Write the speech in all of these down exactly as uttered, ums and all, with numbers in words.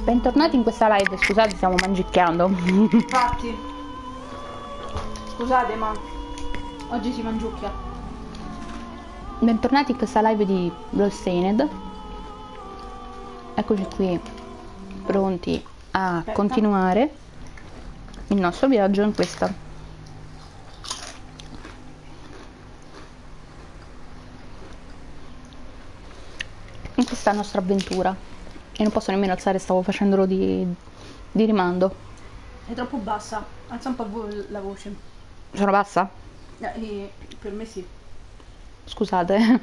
Bentornati in questa live, scusate stiamo mangicchiando. Infatti. Scusate ma oggi si mangiucchia. Bentornati in questa live di Bloodstained. Eccoci qui, pronti a Aspetta. continuare il nostro viaggio in questa in questa nostra avventura. E non posso nemmeno alzare, stavo facendolo di, di rimando. È troppo bassa. Alza un po' vo- la voce. Sono bassa? Eh, eh, per me sì. Scusate.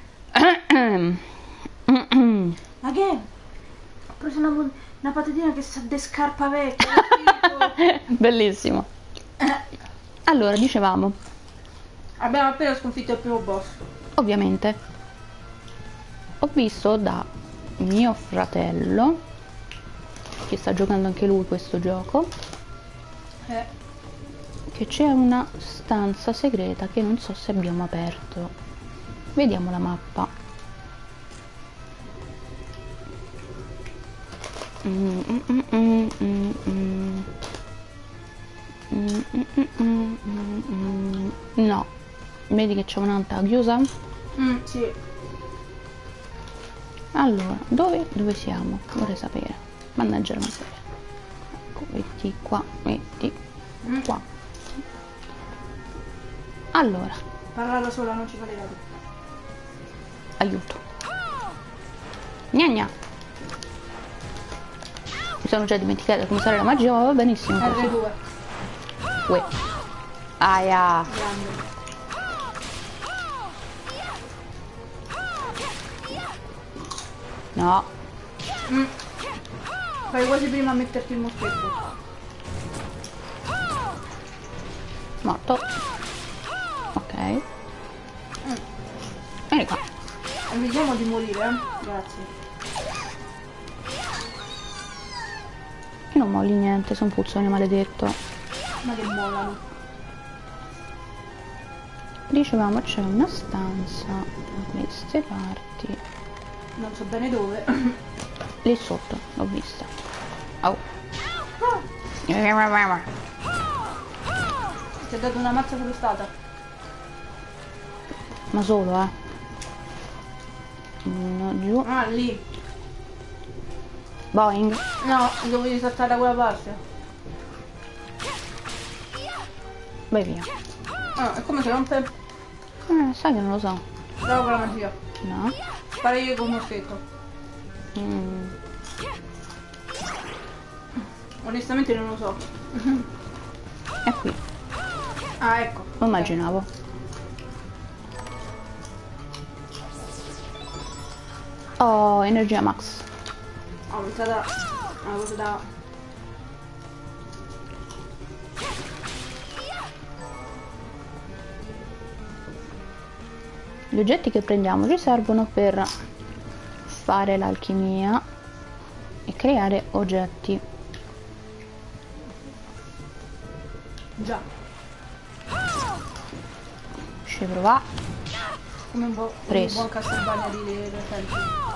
Ma che? Ho preso una, mo- una patatina che sa de scarpa vecchia. Bellissimo. Allora, dicevamo, Abbiamo appena sconfitto il primo boss. ovviamente, ho visto da mio fratello, che sta giocando anche lui questo gioco, Eh. che c'è una stanza segreta che non so se abbiamo aperto. Vediamo la mappa. Mm, mm, mm, mm, mm, mm. Mm, mm, mm, mm, mm, mm. No, vedi che c'è un'altra chiusa? Mm, sì. Allora, dove, dove siamo? Vorrei sapere. Mannaggia la miseria. Ecco, metti qua, metti Mm. qua. Allora, Parla da sola, non ci fa le date. aiuto. Gna gna. Mi sono già dimenticata come usare la magia, ma va benissimo così. R due. Uè. Aia. Grande. No. Mm. Fai quasi prima a metterti il moschetto. Morto. Ok. Mm. Vieni qua. Evitiamo di morire, eh? Grazie. Io non molli niente, sono un puzzone maledetto. Ma che mollano. Dicevamo c'è una stanza da queste parti. Non so bene dove. Lì sotto, l'ho vista. Oh. Ti ha dato una mazza frustata. Ma solo, eh. Uno giù. Ah, lì. Boing. No, dovevi saltare da quella parte. Vai via. Ah, e come si rompe? Eh, sai che non lo so. Bravo con la magia. No. Fare io con uno moschetto. Mm. Onestamente non lo so. È qui. Ah, ecco. Lo immaginavo. Oh, energia max. Ho pensata una cosa da... Gli oggetti che prendiamo ci servono per fare l'alchimia e creare oggetti. Già. Ci prova. Come un, bo- Preso. un buon Castlevania di recenti.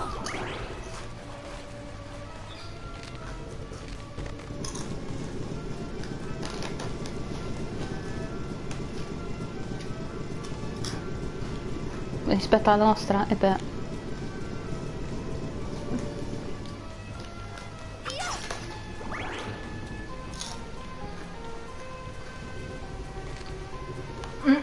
Rispetto alla nostra, e beh. Mm.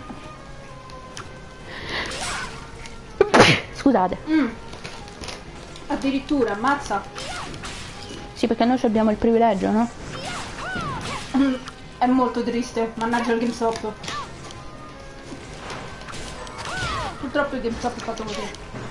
Scusate. Mm. Addirittura, ammazza. Sì, perché noi ci abbiamo il privilegio, no? Mm. È molto triste, mannaggia il GameStop. Purtroppo il GameStop è fatto così.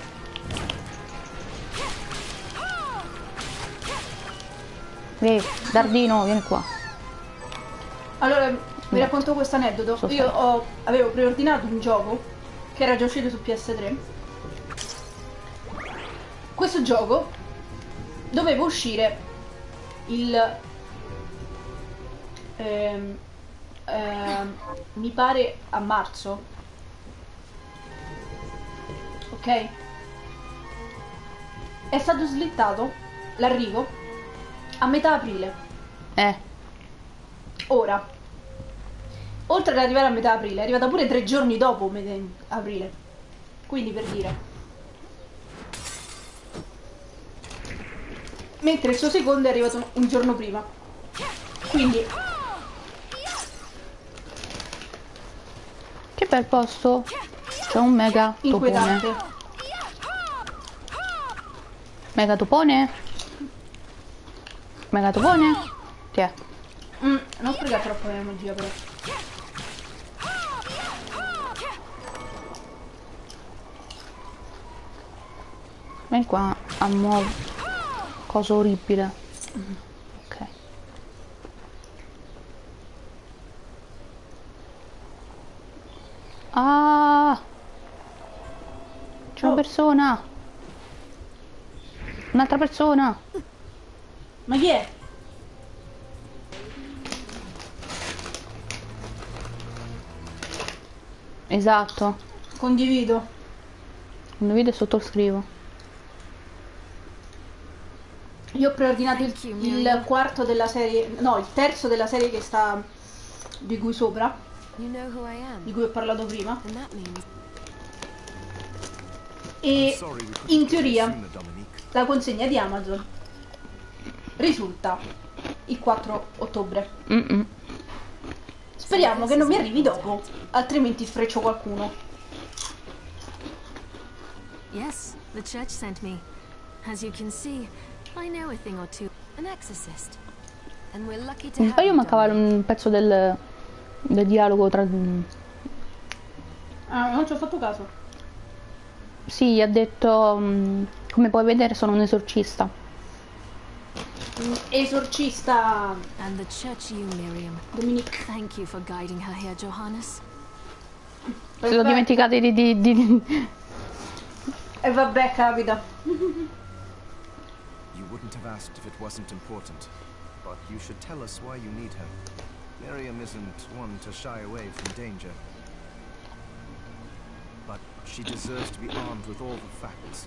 Ehi, Dardino, vieni qua. Allora, vi racconto questo aneddoto. So Io stare. ho, avevo preordinato un gioco che era già uscito su P S tre. Questo gioco doveva uscire il... ehm, ehm, mi pare a marzo. Ok? È stato slittato l'arrivo a metà aprile. Eh. Ora. Oltre ad arrivare a metà aprile, è arrivata pure tre giorni dopo metà aprile. Quindi per dire. Mentre il suo secondo è arrivato un giorno prima. Quindi. Che bel posto. C'è un mega topone. Inquietante. Mega topone? Mega topone? Chi è? Mm, non sprecare troppo la magia però. Vieni qua a muovere. Cosa orribile. Ok. Ah! C'è una Oh. persona! Un'altra persona! Ma chi è? Esatto. Condivido. Condivido e sottoscrivo. Io ho preordinato il, Thank you, il Miriam. quarto della serie, no, il terzo della serie che sta di cui sopra, You know who I am, di cui ho parlato prima. and that means E Sorry, we couldn't in get here teoria sooner, Dominique. la consegna di Amazon risulta il quattro ottobre. Mm-mm. Speriamo che non mi arrivi dopo, altrimenti sfreccio qualcuno. yes, the church sent me. As you can see, I know a thing or two. An exorcist, and we're lucky to Mi have sbaglio you, mancava Dominic. un pezzo del, del dialogo tra... Ah, non ci ho fatto caso. Sì, ha detto... mm, come puoi vedere sono un esorcista. Mm, Esorcista And the church you, Miriam. Dominique. Thank you for guiding her here, Johannes. Si sono dimenticati di... di, di... E vabbè, capita. You wouldn't have asked if it wasn't important, but you should tell us why you need her. Miriam isn't one to shy away from danger, but she deserves to be armed with all the facts.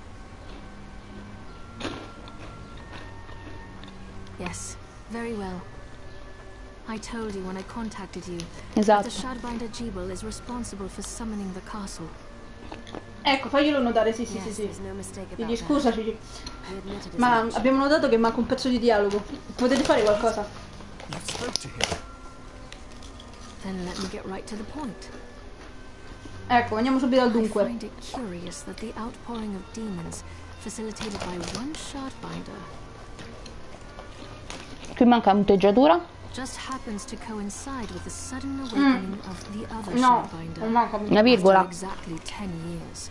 Yes, very well. I told you when I contacted you that Esatto. the Shardbinder Jebel is responsible for summoning the castle. Ecco, faglielo notare, sì, sì, Yes, sì, sì. there's no mistake about Digli that. scusaci, We admitted as ma much. abbiamo notato che manca un pezzo di dialogo. Potete fare qualcosa? You spoke to him. Then let me get right to the point. Ecco, andiamo subito al I dunque. find it curious that the outpouring of demons, facilitated by one Shardbinder, Qui manca punteggiatura. just happens to coincide with the sudden awakening of the other No, non Shardbinder manca. Una virgola. after exactly ten years.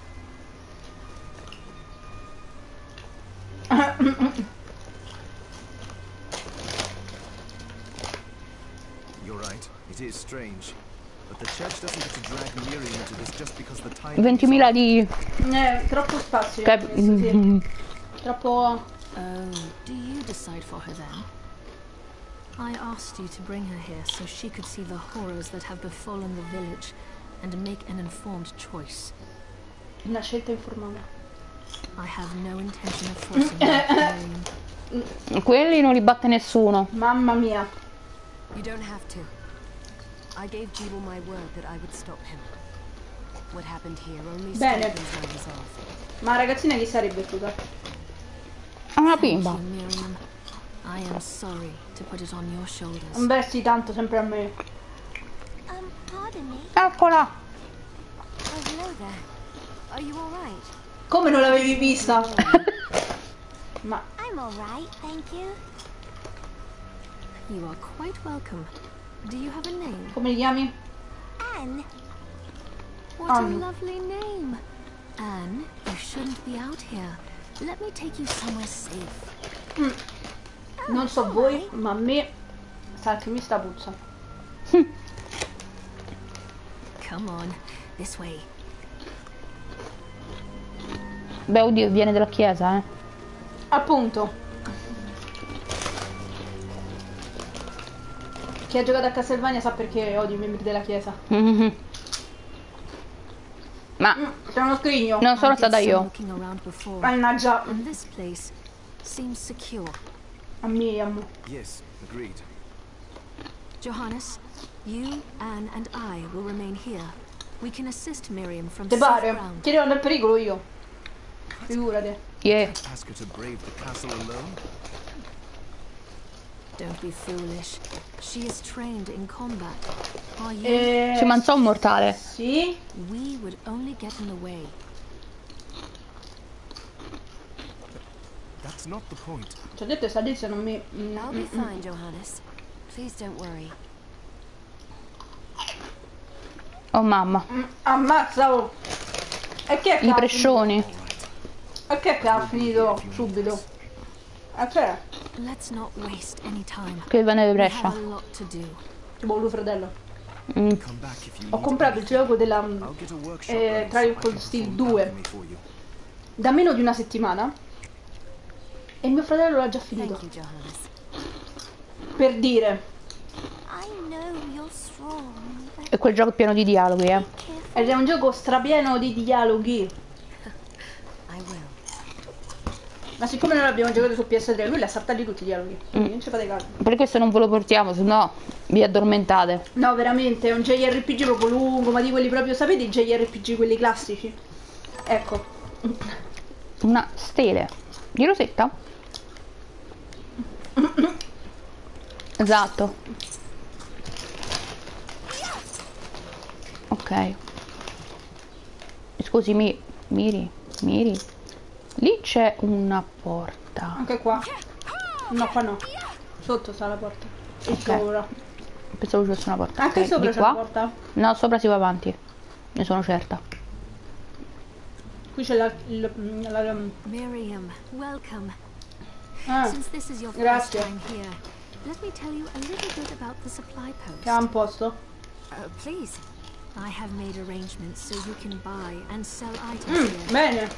You're right, it is strange. But the church doesn't get to drag Miriam into this just because the time ventimila di... Eh, troppo spazio. Cap- Sì, sì. Troppo... Oh, do you decide for her then? I asked you to bring her here so she could see the horrors that have befallen the village and make an informed choice. Una scelta informata. I have no intention of forcing her, Miriam. Quelli non li batte nessuno. Mamma mia. You don't have to. I gave Jebel my word that I would stop him. What happened here only Bene. strengthens my resolve. Ma ragazzina chi sarebbe scusa? È una Thank bimba. you, Miriam. I am sorry to put it on your shoulders. Beh sì, tanto sempre a me. Um, pardon me. Eccola. Oh, hello there. Are you all right? Come non l'avevi vista? Ma I'm all right, thank you. You are quite welcome. Do you have a name? come li chiami? Anne, What a Anne. lovely name. Anne, you shouldn't be out here. Let me take you somewhere safe. Non so voi, ma a me sa che mi sta puzza. Come on, this way. Beh, oddio, viene dalla chiesa, eh. Appunto. Chi ha giocato a Castlevania sa perché odio i membri della chiesa. Mhm. Ma Mm, c'è uno scrigno. non sono I did stata some io. looking around before, Mannaggia. and this place seems secure. A Miriam. Yes, agreed. Johannes, you, Anne, and I will remain here. We can assist Miriam from Te safe pare? ground. Ti devo andare al pericolo io. Figurati. Yeah. Ask her to brave the castle alone? Don't be foolish. She is trained in combat. Are you? Eh, Ci mangiò un mortale. Sì. We would only get in the way. That's not the point. Ci ho detto che sta lì se non mi... mm, I'll be fine, Johannes. Please don't worry. Oh mamma. mm, Ammazza, oh. E che è che I ha prescioni. finito? E che è che ha finito subito? E che è? Let's not waste any time. Che venne di We Brescia. have a lot to do. Tipo lui fratello. Mm. Come back if you Ho need comprato il gioco della I'll get a workshop eh, running so Trial I Cold can Steel perform due alchemy for you. da meno di una settimana e mio fratello l'ha già finito. Thank you, Johannes. Per dire, I know you're strong, but E quel gioco è pieno di dialoghi, eh. careful. ed è un gioco strapieno di dialoghi. I will. Ma siccome noi l'abbiamo giocato su P S tre, lui li ha saltati tutti i dialoghi. Quindi non ci fate caso. Per questo non ve lo portiamo, se no vi addormentate. No, veramente, è un J R P G proprio lungo, ma di quelli proprio, sapete i J R P G, quelli classici? Ecco. Una stele. Di rosetta? Esatto. Ok. Scusi, mi... Miri, Miri. Lì c'è una porta. Anche qua. No, qua no. Sotto sta la porta. E sopra. Pensavo ci fosse una porta. Anche Ok, sopra di c'è la qua? porta. No, sopra si va avanti. Ne sono certa. Qui c'è la... il- la, la Miriam, welcome. ah, Since this is your first grazie. time here, let me tell you a little bit about the supply post. che ha un posto. Uh, please. I have made arrangements so you can buy and sell items Mm, here. bene.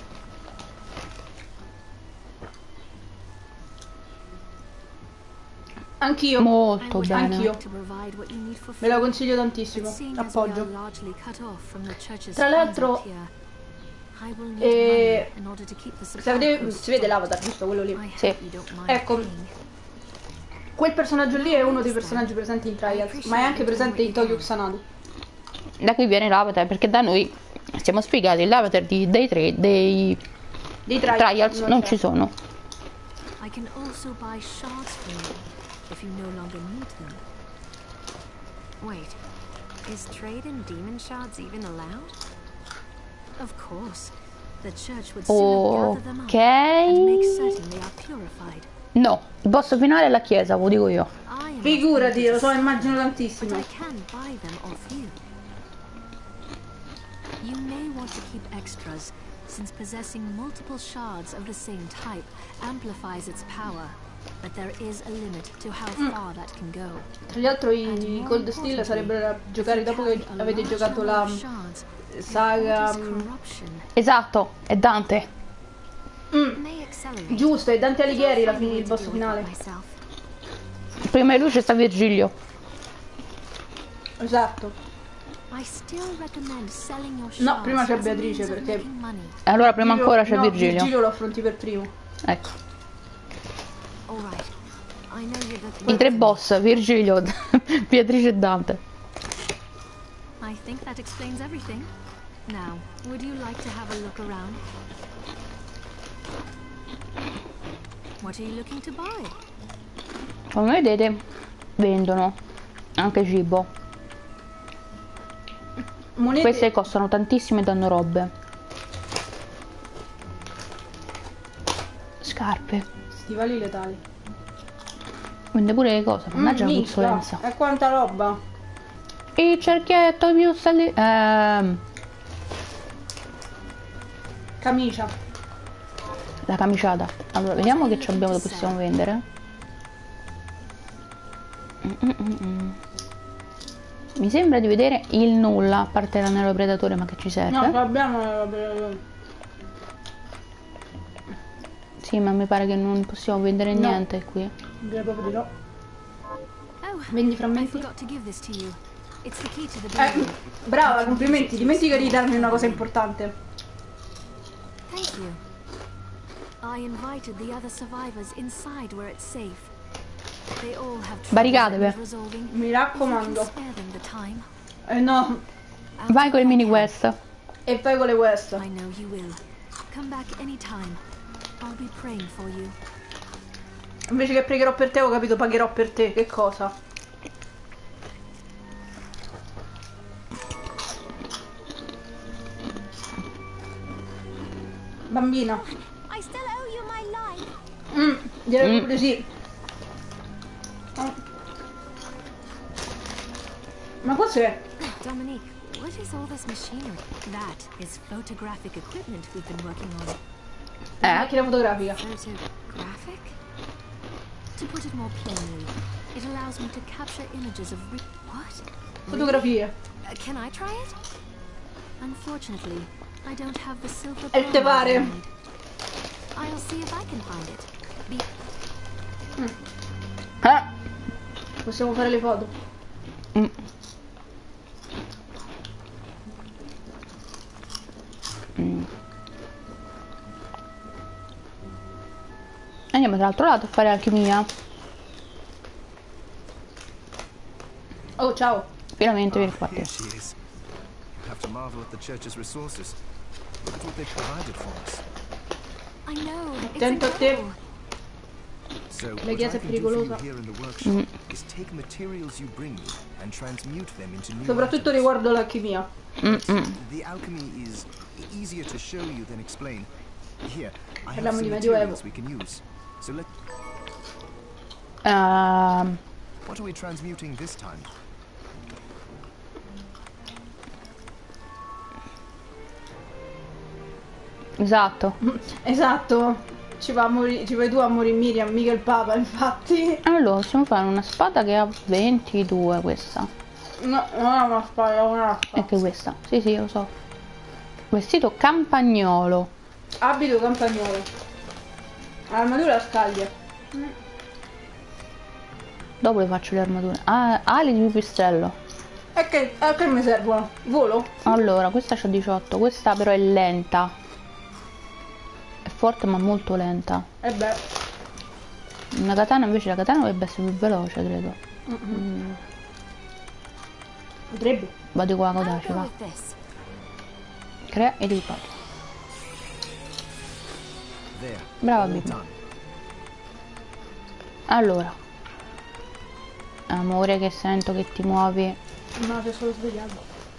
Anch'io. Molto I would bene. Anch'io. like to provide what you need for Ve la food, consiglio but tantissimo. seeing as we are Appoggio. largely cut off from the church's Tra funds l'altro, up here, I will need eh, money in order to keep the Se supply vede- post si vede stocked. l'avatar, giusto? Quello lì. I hope Sì. you don't mind Ecco. paying. Quel personaggio lì è uno dei personaggi presenti in Trials, ma è anche presente in Tokyo Xanadu. Da qui viene l'avatar, perché da noi siamo spiegati l'avatar di, dei tre dei Dei Trials, trials non c'è. ci sono. I can also buy shards for you if you no longer need them. Wait. Is trade in demon shards even allowed? Of course. The church would soon gather them up and make Ok. certain they are purified. No, il boss finale è la chiesa, ve lo dico io. I am Figurati, lo so, offended, immagino but tantissimo. I can buy them off you. You may want to keep extras, since possessing multiple shards of the same type amplifies its power. But there is a limit to how far that can go. Tra l'altro And i more Cold Steel importantly, sarebbero da giocare if you dopo che carry a avete large giocato number la of shards, it saga... causes mm, corruption. Esatto, è Dante. mm, May accelerate. giusto, è Dante Alighieri la Find a fine way il to boss deal with it finale. myself. Prima di lui c'è sta Virgilio. Esatto. I still recommend selling your No, shards prima c'è as a Beatrice, means of perché- making money. E allora prima ancora c'è no, Virgilio. Virgilio lo affronti per primo. Ecco. All right. I know you're looking I tre for me. boss, Virgilio, Beatrice e Dante. I think that explains everything. Now, would you like to have a look around? What are you looking to buy? Come vedete, vendono anche cibo. Monete... Queste costano tantissimo e danno robe. Scarpe. Stivali letali. Vende pure le cose, mannaggia la Mm, puzzolenza. minchia, e quanta roba. Il cerchietto più sali... Ehm, Camicia. la camiciata. Allora, vediamo che ci abbiamo, lo possiamo vendere. Mm, mm, mm, mm. Mi sembra di vedere il nulla, a parte l'anello predatore, ma che ci serve? No, ce l'abbiamo le robe. Sì, ma mi pare che non possiamo vendere No. niente qui. Direi proprio di no. Oh, Vendi I frammenti? forgot to give this to you. It's the key to the Eh, building. brava, complimenti. Dimentica di darmi una cosa importante. Thank you. I invited the other survivors inside where it's safe. They all have troubles Baricatevi. that need resolving. Mi If you can raccomando. spare them the time, Eh no. I'll Vai do con il what I mini can. quest. E fai con le quest. I know you will. Come back anytime. I'll be praying for you. Invece che pregherò per te, ho capito, pagherò per te. Che cosa? Bambina. I still owe you my life. Mm, direi Mm. proprio sì. Ah. Ma cos'è? Dominique, what is all this machinery? That is photographic equipment we've been working on. Eh? Macchina fotografica. Photographic? To put it more plainly, it allows me to capture images of re- what? Fotografie. Uh, can I try it? Unfortunately, I don't have the silver E te band pare? I need. I'll see if I can find it. Be- Eh? Possiamo fare le foto. Mm. Mm. Andiamo dall'altro lato a fare alchimia. Oh, ciao. Finalmente vieni qua. Here she is. You have to marvel at the church's resources. Look at what they provided for us. I know. It's Attento a te. incredible. So La what I chiesa è can do for you pericolosa. here in the workshop is take materials you bring me and transmute them into new Soprattutto items. riguardo l'alchimia. But the alchemy is easier to show you than explain. Here, I have Parliamo some di Medioevo. materials we can use. So let Ehm, what are we transmuting this time? esatto. Esatto. Ci va a morire, ci vai tu a morire Miriam, mica il Papa, infatti. Allora, possiamo fare una spada che ha ventidue, questa. No, non è una spada, è una E anche questa. Sì, sì, lo so. Vestito campagnolo. abito campagnolo. Armatura a scaglie. Dopo le faccio le armature. Ah, ali di pipistrello. E che, a che mi servono? Volo? Allora, questa c'ha diciotto, questa però è lenta. È forte ma molto lenta. E beh. Una katana invece, la katana dovrebbe essere più veloce, credo. Mm. Potrebbe. Vado qua, I'll codace, go va. with this. Crea e riparo. There. Brava all bimba. done. Allora. Amore, che sento che ti muovi. No, ti ho solo svegliato.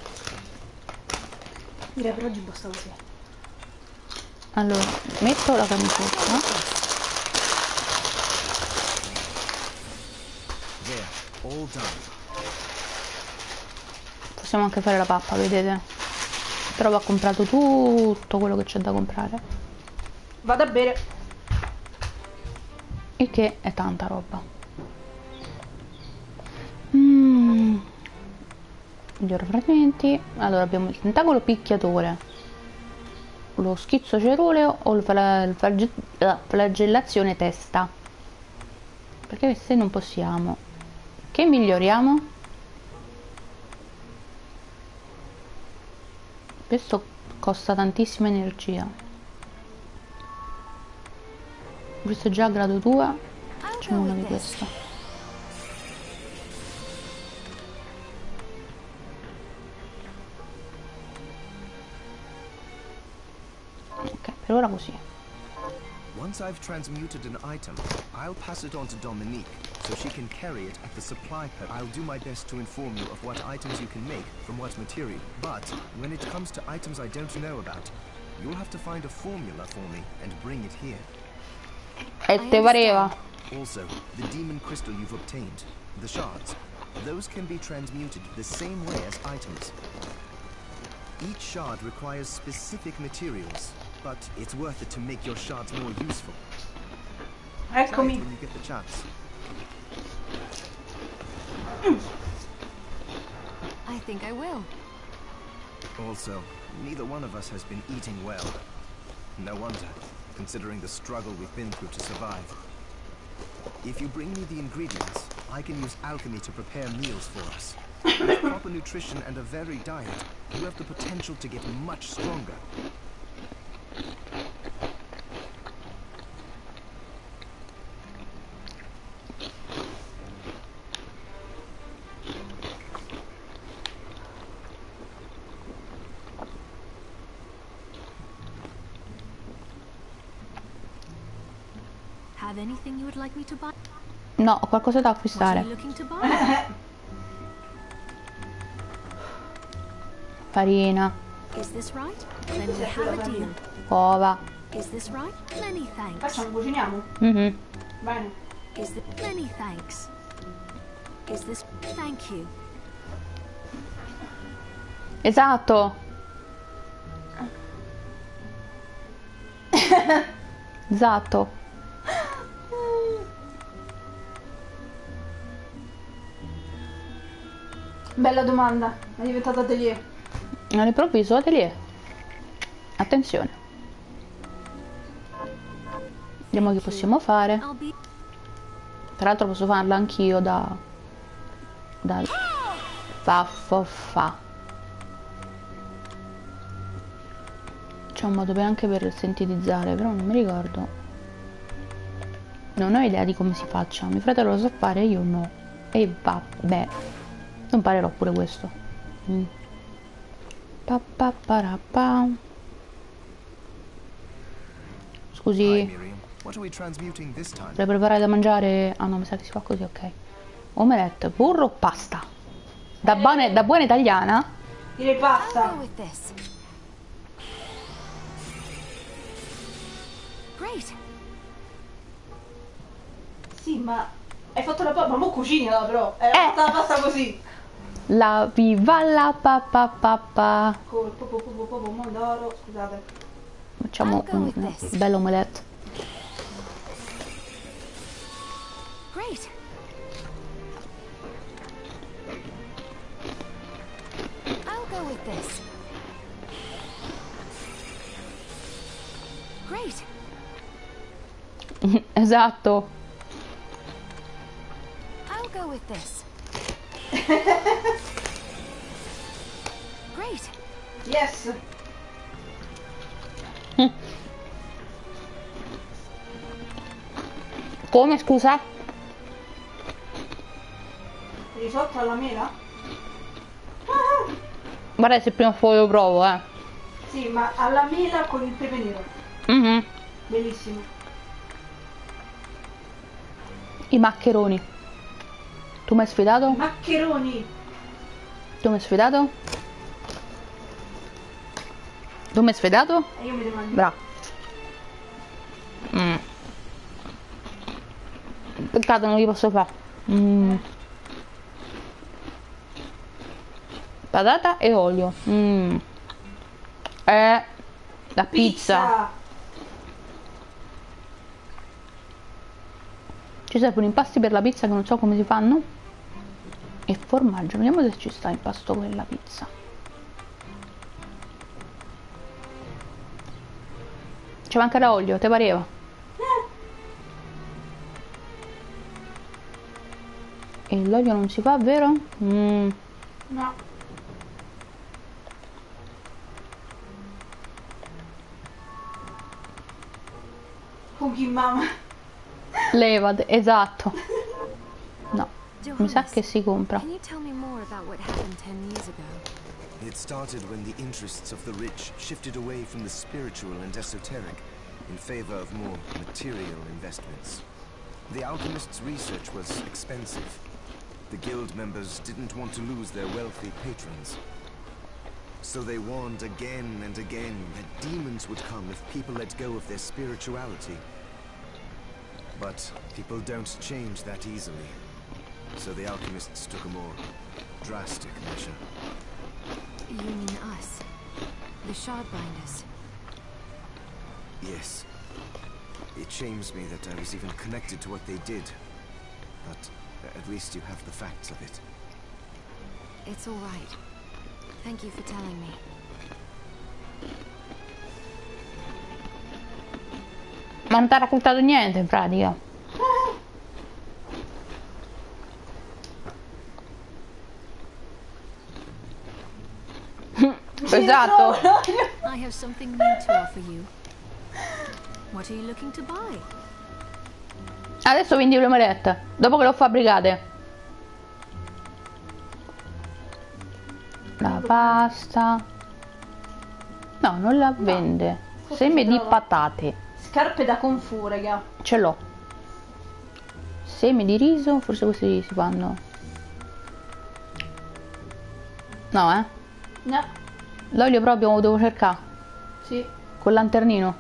Direi per oggi basta così. Allora, metto la camicetta. There. All done. Possiamo anche fare la pappa, vedete? Però va comprato tutto quello che c'è da comprare. Vado a bere. Il che è tanta roba. Mm. Gli fragmenti. Allora abbiamo il tentacolo picchiatore, lo schizzo ceruleo o il fla- il flage- la flagellazione testa. Perché queste non possiamo. Che miglioriamo? Questo costa tantissima energia. Questo è già a grado due. I'll Facciamo go uno with di this. questo. Ok, per ora così. Once I've transmuted an item, I'll pass it on to Dominique, so she can carry it at the supply pad. I'll do my best to inform you of what items you can make, from what material. But, when it comes to items I don't know about, you'll have to find a formula for me and bring it here. E te pareva? Also, the demon crystal you've obtained, the shards, those can be transmuted the same way as items. Each shard requires specific materials, but it's worth it to make your shards more useful. Try it Eccomi. when you get the chance. I think I will. Also, neither one of us has been eating well. No wonder, considering the struggle we've been through to survive. If you bring me the ingredients, I can use alchemy to prepare meals for us. With proper nutrition and a varied diet, you have the potential to get much stronger. have anything you would like me to buy? No, ho qualcosa da What are acquistare. you looking to buy? Farina, Is this right? Then we have a deal. uova. Is this right? Many thanks. Facciamo, cuciniamo? Mhm. Bene. Is the many thanks? Is this thank you? Esatto. Esatto. Bella domanda. È diventato atelier. All'improvviso atelier. Attenzione. Vediamo che possiamo fare. I'll be Tra l'altro posso farla anch'io da... da... Faffo fa. C'è un modo per anche per sintetizzare, però non mi ricordo. Non ho idea di come si faccia. Mio fratello lo sa fare, io no. E vabbè. Non parerò pure questo. Mm. Pa, pa, para, pa. Hi, Scusi, Miriam. What are we transmuting this time? vorrei preparare da mangiare. Ah no, mi sa che si fa così, ok. Omelette, burro o pasta? Da buona, da buona italiana? Direi I'll pasta. go with this. Great. Sì, ma hai fatto la pasta, ma mo cucinala però. Hai Eh. fatto la pasta così. La viva la pa pa pa pa. Col popo popo popo pomodoro, scusate. Facciamo I'll go with un this. bello omelette. Great. I'll go with this. Great. Esatto. I'll go with this. Great. Yes. Come, scusa? Risotto alla mela? Guarda se prima o poi lo provo, eh. Sì, ma alla mela con il pepe nero. Mhm. Bellissimo. I maccheroni. Tu mi hai sfidato? Maccheroni. Tu mi hai sfidato? Tu mi hai sfidato? E io mi devo mangiare. Bravo. Mm. Peccato non li posso fare. Mm. Patata e olio. Mm. Eh, la pizza. Ci servono impasti per la pizza che non so come si fanno. E formaggio. Vediamo se ci sta impasto per la pizza. Ci mancherà olio, te pareva? E l'olio non si fa, vero? Mm. No. Con chi mamma? Levate, esatto. No, mi sa Johannes, che si compra. can you tell me more about what happened ten years ago? It started when the interests of the rich shifted away from the spiritual and esoteric in favor of more material investments. The alchemists' research was expensive. The guild members didn't want to lose their wealthy patrons. So they warned again and again that demons would come if people let go of their spirituality. But people don't change that easily. So the alchemists took a more drastic measure. You mean us? The Shardbinders? Yes. It shames me that I was even connected to what they did. But at least you have the facts of it. It's all right. Thank you for telling me. Ma non ti ha raccontato niente in pratica. Esatto. I have something new to offer you. What are you looking to buy? Adesso vendi le omelette. Dopo che l'ho fabbricate. La pasta. No, non la vende. Seme di patate. Scarpe da Kung Fu, raga. Ce l'ho. Semi di riso, forse questi si fanno. No, eh? No. L'olio proprio lo devo cercare. Sì. Col lanternino.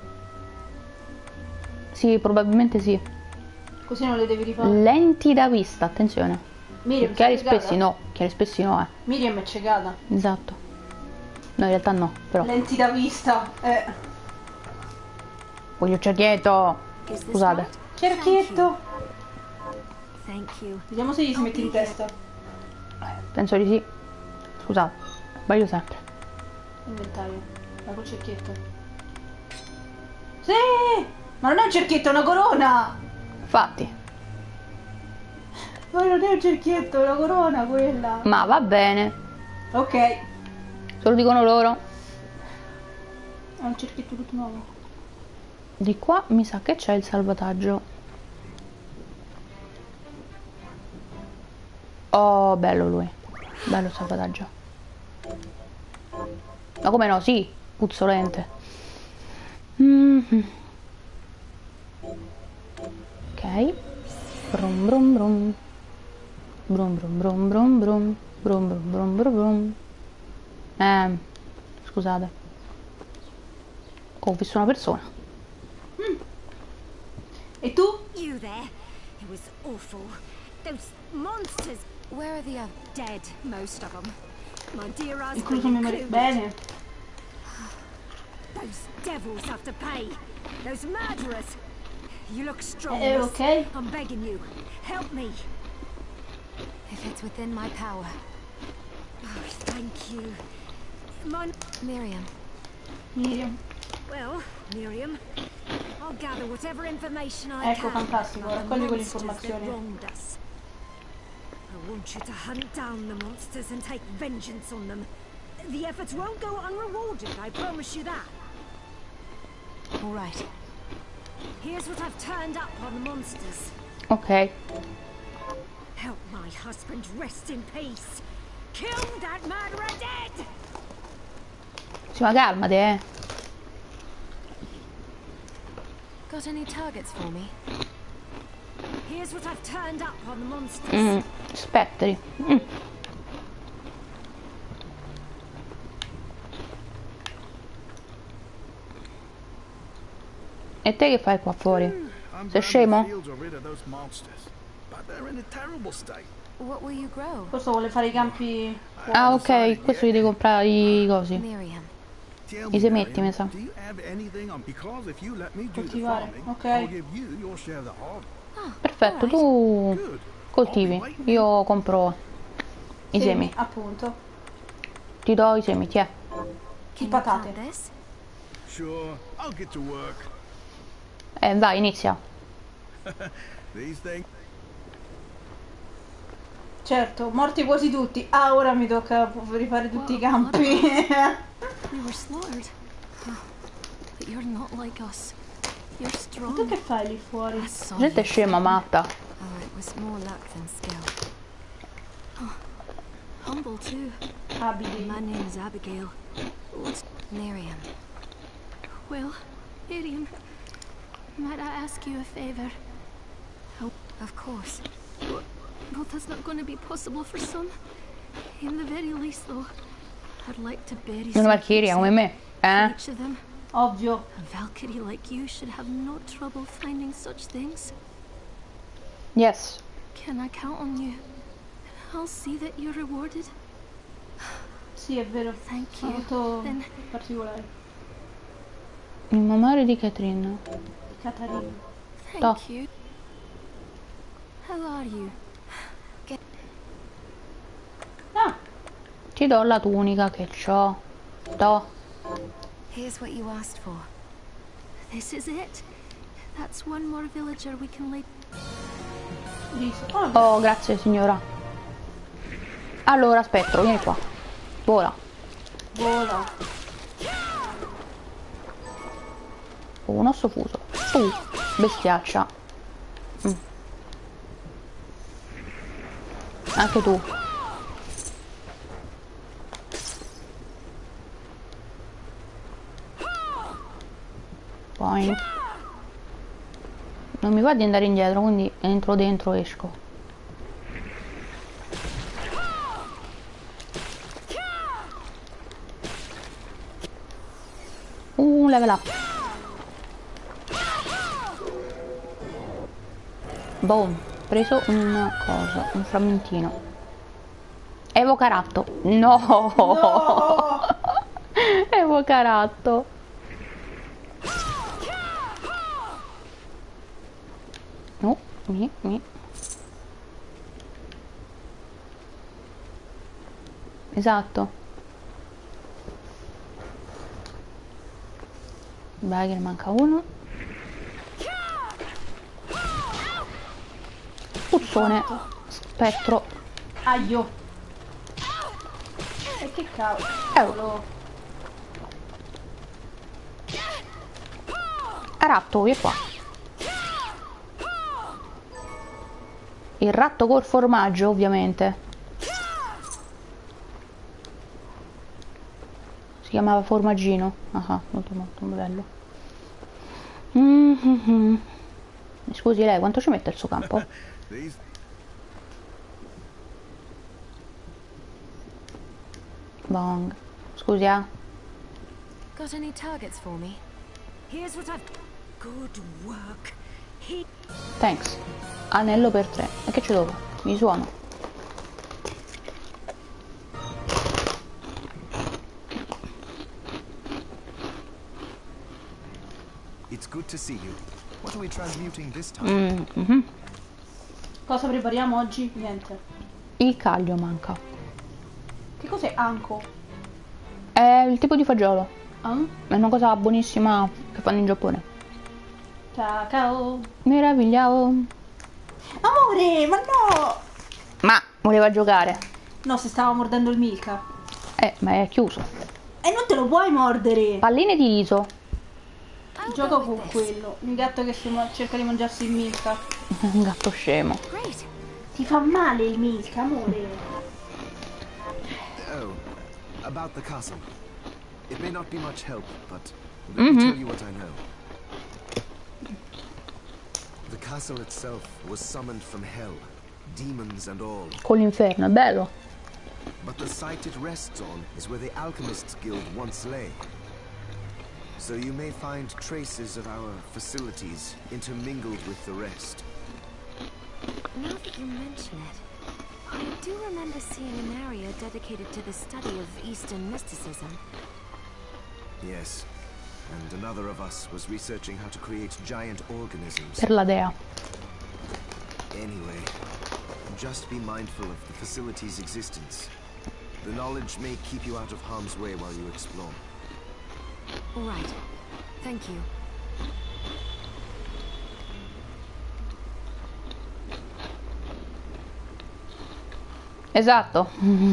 Sì, probabilmente sì. Così non le devi rifare. Lenti da vista, attenzione. Miriam, Chiari sei cecata? spessi no, chiari spessi no, eh. Miriam è cecata. Esatto. No, in realtà no, però. Lenti da vista. Eh. Voglio cerchietto. Is this Scusate. right? Cerchietto. Thank you. Vediamo se gli si mette in testa. Penso di sì. Scusate, sbaglio sempre. Inventario. Va col cerchietto. Sì! Ma non è un cerchietto, è una corona! Infatti. Ma non è un cerchietto, è una corona quella. Ma va bene. Ok. È Se lo dicono loro. un cerchietto tutto nuovo. Di qua mi sa che c'è il salvataggio. Oh, bello lui. Bello il salvataggio. Ma come no? Sì, puzzolente. Mm-hmm. Ok. Brum brum brum. Brum brum brum brum brum. Brum brum brum brum brum. Eh, scusate. Ho visto una persona. E tu? You there? It was awful. Those monsters. Where are the others? Dead, most of them. My dear Incluso husband mio marito. included. Bene. Those devils have to pay. Those murderers. You look strong. Eh, miss. ok. I'm begging you. Help me. If it's within my power. Oh, thank you. My Miriam, Miriam. well, Miriam. I'll gather whatever information I Ecco, can. fantastico, about the raccogli quelle monsters that informazioni. wronged us. I want you to hunt down the monsters and take vengeance on them. The efforts won't go unrewarded, I promise you that. all right. Here's what I've turned up on the monsters. Ok. Help my husband rest in peace. Kill that murderer dead! Sì, ma calmate, eh. Got any targets for me? Here's what I've turned up on the monsters. Mm, spettri. Mm. E te che fai qua fuori? I'm Sei glad scemo? the fields are rid of those monsters, but they're in a terrible state. What will you grow? Questo vuole fare i campi. Ah, ok, questo gli devi comprare i cosi. Miriam. Tell I me, semetti, Marion, mi sa. do you have anything on? Because if you let me do the Coltivare, farming, ok. I'll give you your share of the harvest. Perfetto, tu Good. coltivi. Io compro i semi. Appunto. Ti do i semi, ti è. Di Can you patate. plant this? Sure, I'll get to work. Eh, vai, inizia. These things. Certo, morti quasi tutti. Ah, ora mi tocca rifare tutti i campi. We were slaughtered. Oh, but you're not like us. You're Tu strong. che fai lì fuori? I saw La gente è you. scema, matta. Oh, it was more luck than skill. Humble too. Abili. My name is Abigail. What's Miriam. well, Miriam? Might I ask you a favor? Of course. Well, that's not going to be possible for some. In the very least, though, I'd like to bury Una some valchiria come me, for eh? each of them. Ovvio. A Valkyrie like you should have no trouble finding such things. Yes. Can I count on you? I'll see that you're rewarded. Sì, è vero. Thank Sono you. molto Then particolari. Il memoria di Catherine. Catarina. thank Toh. you. How are you? Ah, Ti do la tunica che c'ho. Do. Here's what you asked for. This is it. That's one more villager we can lay. riso. Ah, Oh, grazie signora. Allora, spettro, vieni qua. Vola. vola. Oh, un osso fuso. Su, bestiaccia. Mm. Anche tu. Poi. Non mi va di andare indietro, quindi entro dentro, esco. Uh, level up. Boom, preso una cosa, un frammentino. Evocaratto. No! No! Evocaratto. No, mi, mi. Esatto. Vai che ne manca uno. Puzzone. Spettro. Aio. E che cavolo. Eh. Ratto, via qua. Il ratto col formaggio, ovviamente. Si chiamava formaggino. Ah, molto molto bello. Mm-hmm. Scusi lei, quanto ci mette il suo campo? Bong. Scusi, ah. Got any targets for me? Here's what I've... Good work. He... Thanks. Anello per tre. E che c'è dopo? Mi suono. It's good to see you. What are we transmuting this time? Mm, mm-hmm. Cosa prepariamo oggi? Niente. Il caglio manca. Che cos'è anco? È il tipo di fagiolo. Ah? È una cosa buonissima che fanno in Giappone. Ciao. Meravigliao. Amore, ma no! Ma voleva giocare. No, si stava mordendo il Milka. Eh, ma è chiuso. E non te lo puoi mordere! Palline di riso. Gioca con quello. Il gatto che si ma- cerca di mangiarsi il Milka. Un gatto scemo. Great. Ti fa male il Milka, amore. Oh, about the castle. It may not be much help, but let me tell you what I know. The castle itself was summoned from hell, demons and all. Con l'inferno, è bello. But the site it rests on is where the Alchemists Guild once lay. So you may find traces of our facilities intermingled with the rest. Now that you mention it, I do remember seeing an area dedicated to the study of Eastern mysticism. Yes, and another of us was researching how to create giant organisms. Per la dea. Anyway, just be mindful of the facility's existence. The knowledge may keep you out of harm's way while you explore. Right. Thank you. Esatto.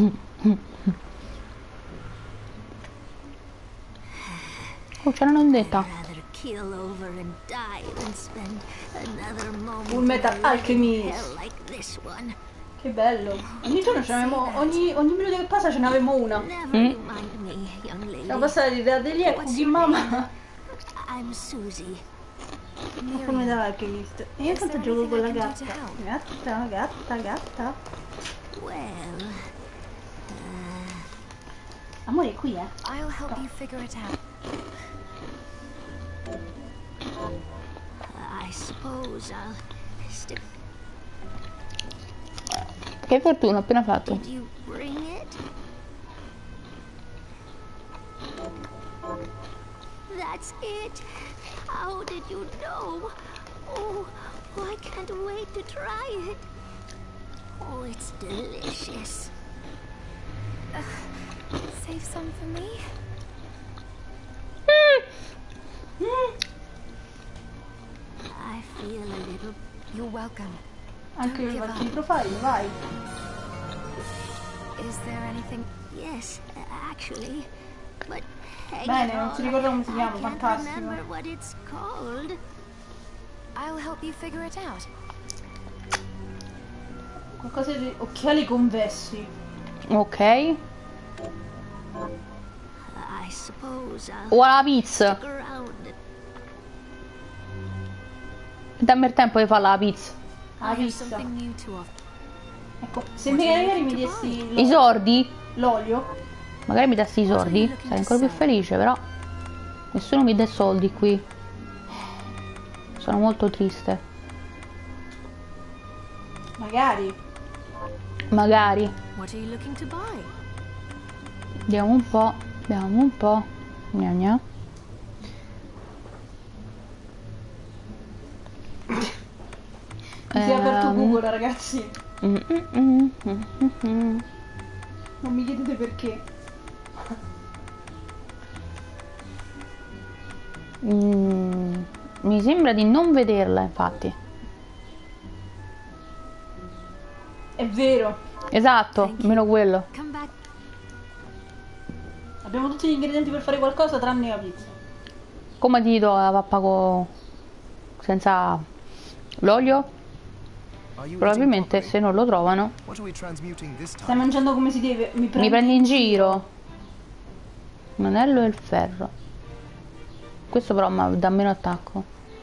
Oh, c'era un'ondetta. Keel over and die than spend another moment Full Metal in a living Alchemist. hell like this one. Che bello. Ogni giorno ce n'avevamo, ogni, ogni minuto che passa ce n'avevamo una. Never Mm. you mind me, young lady. Siamo passati da Delia a Cookie Mama I'm Susie. a Full Metal Alchemist. E io intanto gioco con la gatta. Gatta, gatta, gatta. Well, Amore, è qui, eh. I'll help you figure it out. I suppose I'll stick. Che fortuna, ho appena fatto. Did you bring it? That's it. How did you know? Oh, oh, I can't wait to try it. Oh, it's delicious. Save some for me? I feel a little. You're welcome. Anche per farti il profile, vai. Is there anything... Yes, actually. But hang Bene, it non all, si ricorda come si I chiama, can't fantastico. remember what it's called. I'll help you figure it out. Qualcosa di occhiali convessi. Ok. I suppose I'll Uova pizza. stick around. Dammi il tempo di fare la pizza. Ah, I have pizza. something new to offer. Ecco, se magari mi dessi I sordi? l'olio. Magari mi dassi i sordi? Sarei ancora più felice, però nessuno mi dà soldi qui. Sono molto triste. Magari. Magari. What are you looking to buy? Vediamo un po'. Vediamo un po'. Gna gna. Mi si è aperto Ehm. Google, ragazzi. Mm, mm, mm, mm, mm, mm. Non mi chiedete perché. Mm, mi sembra di non vederla, infatti. È vero. Esatto, meno quello. Come back. Abbiamo tutti gli ingredienti per fare qualcosa tranne la pizza. Come ti do la pappa co- senza l'olio? Are you eating Probabilmente properly? se non lo trovano What are we transmuting this Stai time? mangiando come si deve. Mi prendi, mi prendi in giro. L'anello e il ferro. Questo però mi dà meno attacco.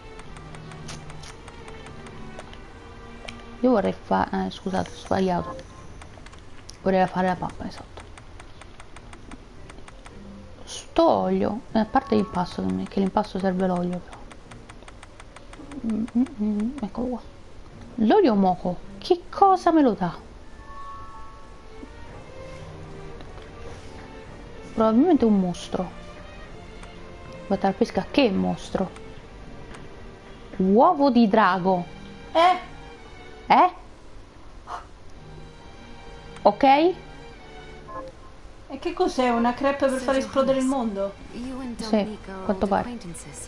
Io vorrei fare... Eh, scusate, ho sbagliato. Vorrei fare la pappa, esatto. Sto olio, eh, a parte l'impasto, che mi- che l'impasto serve l'olio però. Mm, mm, mm, eccolo qua. L'olio moco, che cosa me lo dà? Probabilmente un mostro. Battaglia pesca, che mostro? Uovo di drago. Eh? Eh? Ok? E che cos'è? Una crepe per far esplodere il mondo? You and Sì, Dominique are quanto old pare. acquaintances.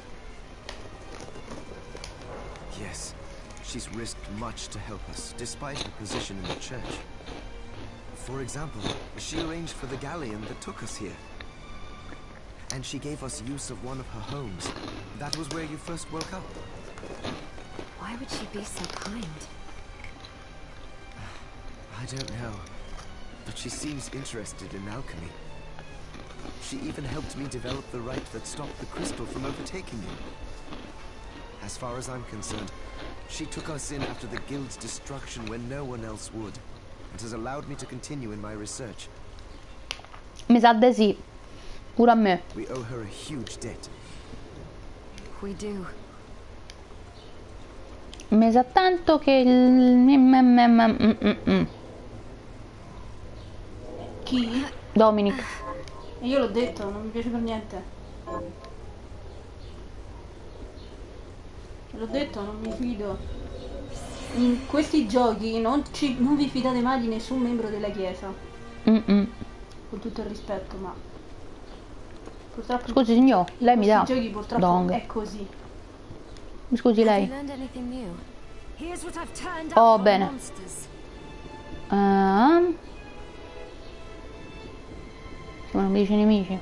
Yes, she's risked much to help us, despite her position in the church. For example, she arranged for the galleon that took us here. And she gave us use of one of her homes. That was where you first woke up. Why would she be so kind? I don't know, but she seems interested in alchemy. She even helped me develop the rite that stopped the crystal from overtaking you. As far as I'm concerned, she took us in after the guild's destruction when no one else would, and has allowed me to continue in my research. Mi sa di sì. Pure a me. We owe her a huge debt. We do. Mi sa tanto che il... mm, mm, mm, mm, mm, mm. Chi? Dominic. E io l'ho detto, non mi piace per niente. L'ho detto, non mi fido. In questi giochi non, ci, non vi fidate mai di nessun membro della chiesa. Mm, mm. Con tutto il rispetto, ma... Purtroppo Scusi signor, lei mi questi dà giochi purtroppo dong. è così. Mi scusi Have lei. you learned anything new? Here's what I've turned up Oh, on bene. monsters. Ah. Siamo amici nemici.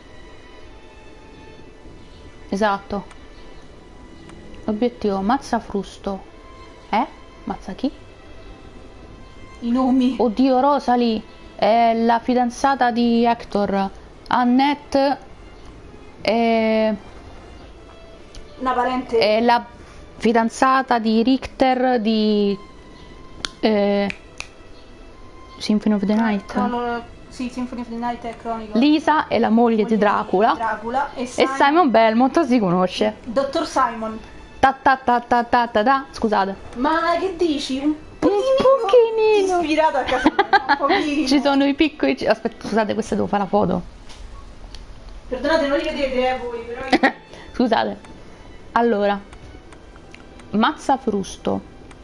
Esatto. Obiettivo, mazza frusto. Eh? Mazza chi? I nomi. Oddio, Rosalie è la fidanzata di Hector. Annette è, Una parente. è la fidanzata di Richter di eh, Symphony of the Night. Crono- sì, Symphony of the Night è cronico. Lisa è la moglie di Dracula. Dracula e E Simon. Simon Belmont si conosce. Dottor Simon. Ta ta ta ta ta ta ta. Scusate. Ma che dici? Un Un pochino pochino. ispirato a casa mia, un pochino. Ci sono i piccoli. Aspetta, scusate, questa devo fare la foto. Perdonate, non li vedete eh, voi, però io... Scusate. Allora, mazza frusto.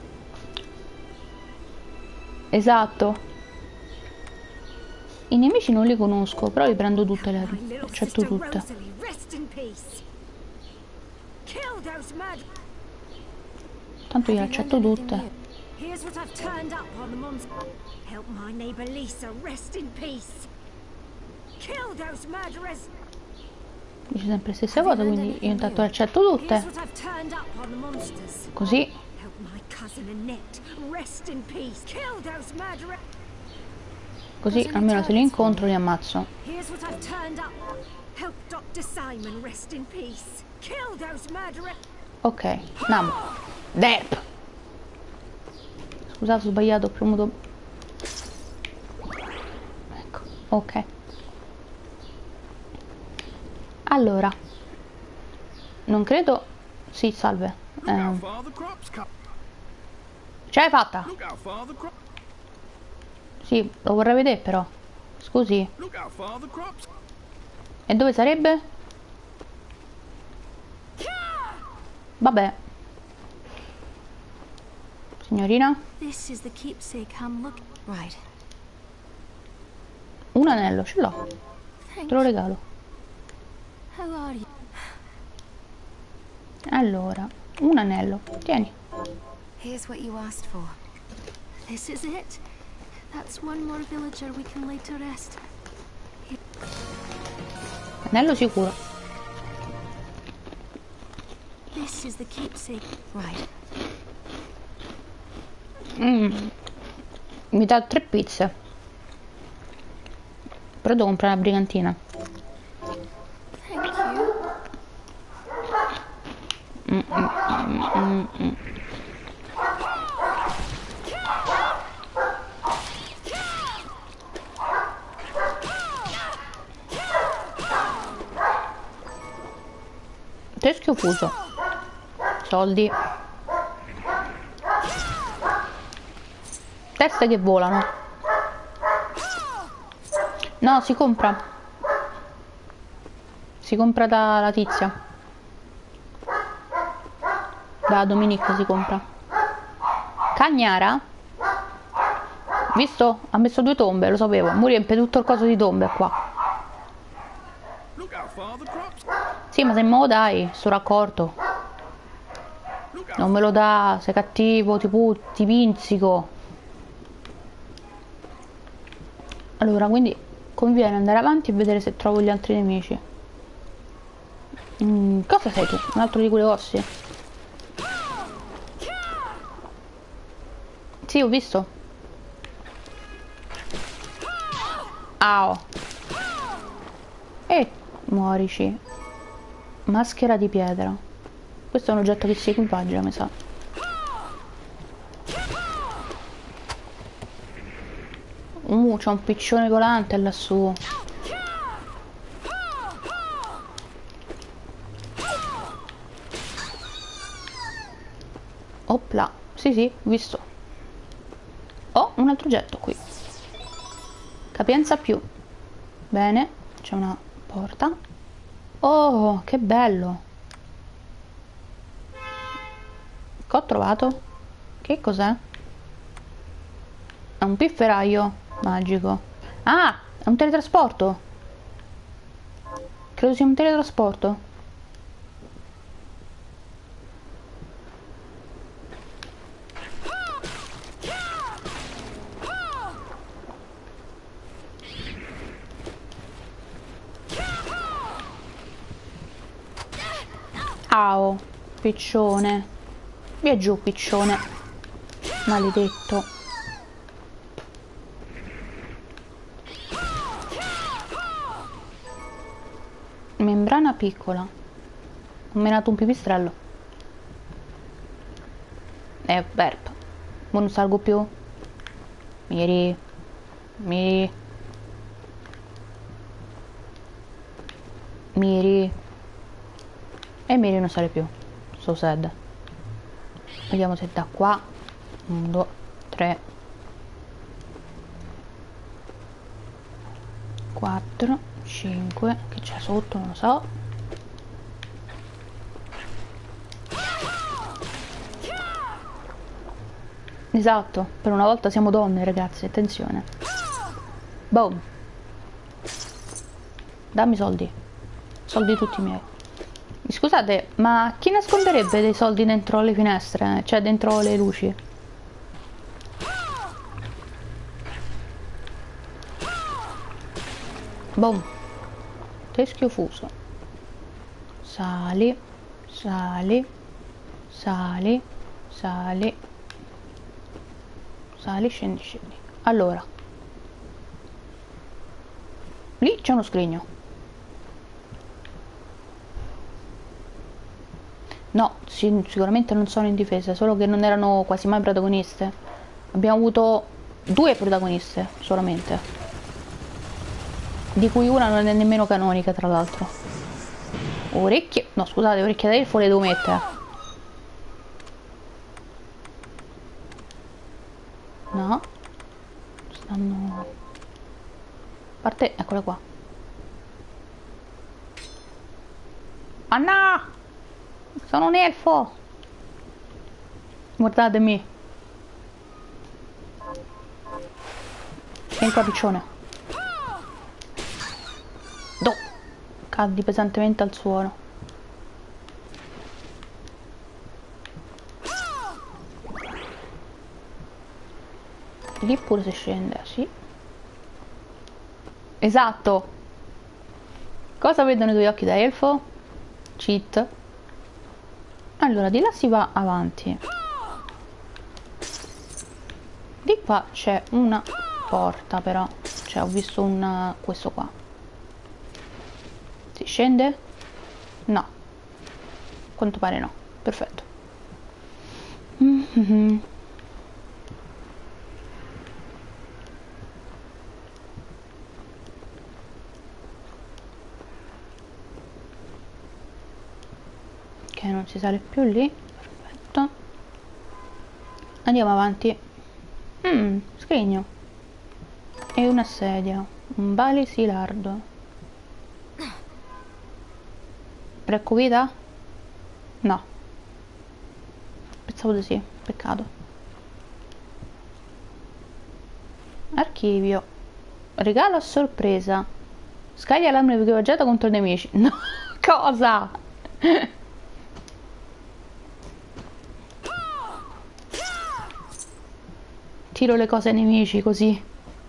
Esatto. I nemici non li conosco, però li prendo tutte le My little accetto sister tutte. Rosalie, rest in peace. Kill those murderers. Tanto io le accetto tutte. Here's what I've turned up on the monster. Help my neighbor Lisa rest in peace. Kill those murderers. Dice sempre le stesse cose, quindi io intanto le accetto Here's tutte. what I've turned up on the monsters. Così. Help my cousin Annette rest in peace. Kill those murderers. Così almeno se li incontro li ammazzo. Here's what I've turned up. Help Doctor Simon rest in peace. Kill those murderers. Ok, andiamo. Derp. Scusate, ho sbagliato, ho premuto. Ecco, ok. Allora, non credo. Sì, salve. Eh, ce l'hai fatta? Sì, lo vorrei vedere però. Scusi. E dove sarebbe? Vabbè. Signorina? This is the keepsake I'm looking. Right. Un anello, ce l'ho. Thank Te lo regalo. How are you? Allora, un anello. Tieni. Here's what you asked for. This is it. That's one more villager we can lay to rest. Anello sicuro. This is the keepsake. Right. Mm. Mi dà tre pizze. Però devo comprare una brigantina. Thank you. Mm, mm, mm, mm. Teschio fuso. Soldi. Teste che volano. No, si compra. Si compra dalla tizia. Da Dominica si compra. Cagnara? Visto? Ha messo due tombe, lo sapevo. Mo riempie tutto il coso di tombe qua. Sì, ma se me lo dai, sto raccordo. Non me lo dà, sei cattivo, ti, pu- ti pinzico. Allora, quindi conviene andare avanti e vedere se trovo gli altri nemici. Mm, cosa sei tu? Un altro di quelle osse? Sì, ho visto. Au. E muorici. Maschera di pietra. Questo è un oggetto che si equipaggia, mi sa. Uh, c'è un piccione volante lassù. Opla. Sì, sì, visto. Oh, un altro oggetto qui. Capienza più. Bene, c'è una porta. Oh, che bello. Che ho trovato? Che cos'è? È un pifferaio magico. Ah, è un teletrasporto. Credo sia un teletrasporto. Au, piccione. Via giù, piccione. Maledetto. Membrana piccola. Ho menato un pipistrello. Eh, verp. Ma non salgo più. Miri. Miri. Miri. E Miri non sale più. So sad. Vediamo se da qua. uno, due, tre. quattro, cinque. Che c'è sotto? Non lo so. Esatto. Per una volta siamo donne, ragazzi. Attenzione. Boom. Dammi soldi. Soldi tutti miei. Scusate, ma chi nasconderebbe dei soldi dentro le finestre? Cioè dentro le luci? Boom. Teschio fuso. Sali. Sali. Sali. Sali. Sali, scendi, scendi. Allora. Lì c'è uno scrigno. No, sì, sicuramente non sono indifese, solo che non erano quasi mai protagoniste. Abbiamo avuto due protagoniste solamente, di cui una non è nemmeno canonica, tra l'altro. Orecchie, no scusate, orecchie da elfo le devo mettere. No, stanno... A parte, eccole qua. Ah no! Sono un elfo! Guardatemi. Vieni qua, piccione. Do! Cadi pesantemente al suolo. Lì pure si scende, sì. Esatto! Cosa vedono i tuoi occhi da elfo? Cheat. Allora, di là si va avanti. Di qua c'è una porta, però. Cioè, ho visto un... questo qua. Si scende? No. A quanto pare no. Perfetto. Mm-hmm. Ok, non si sale più lì. Perfetto. Andiamo avanti. Mm, scrigno. E una sedia. Un balisilardo. Preccuvita? No. Pensavo di sì. Peccato. Archivio. Regalo a sorpresa. Scaglia l'arma equipaggiata contro i nemici. No. Cosa? Tiro le cose ai nemici così.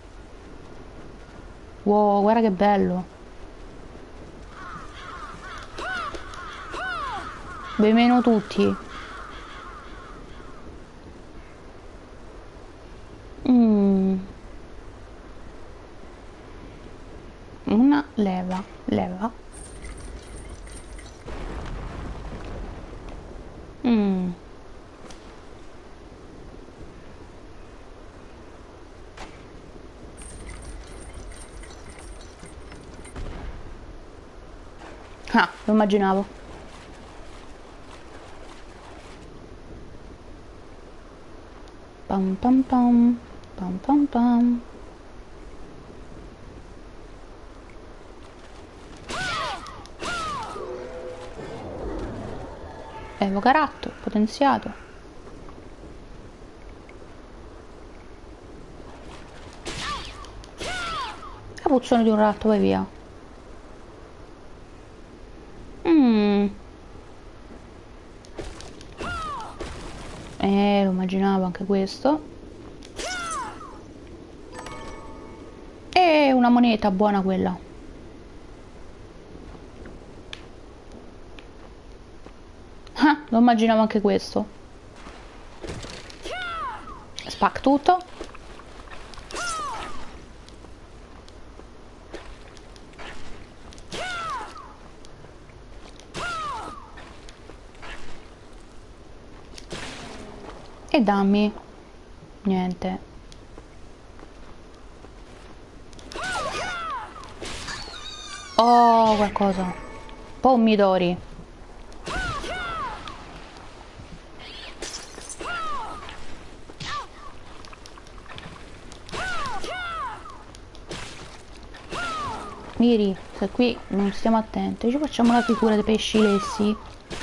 Wow, guarda che bello. Beh, meno tutti. Mm. Una leva. Leva. Mm. Ah, lo immaginavo. Pam pam pam. Pam pam pam. Evoca ratto, potenziato. Capuzzone di un ratto, vai via. Mm. Eh, lo immaginavo anche questo. E una moneta buona quella. Ah, lo immaginavo anche questo. Spac tutto. E dammi. Niente. Oh, qualcosa. Pomidori. Miri, se qui non stiamo attenti, ci facciamo la figura dei pesci lessi.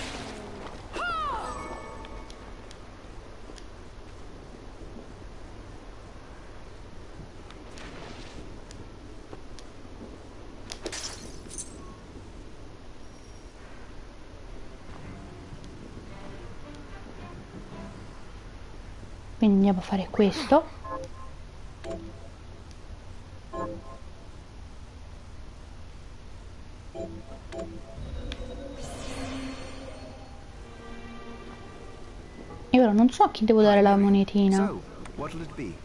Quindi andiamo a fare questo. Io ora non so a chi devo dare la monetina. So, what'll it be?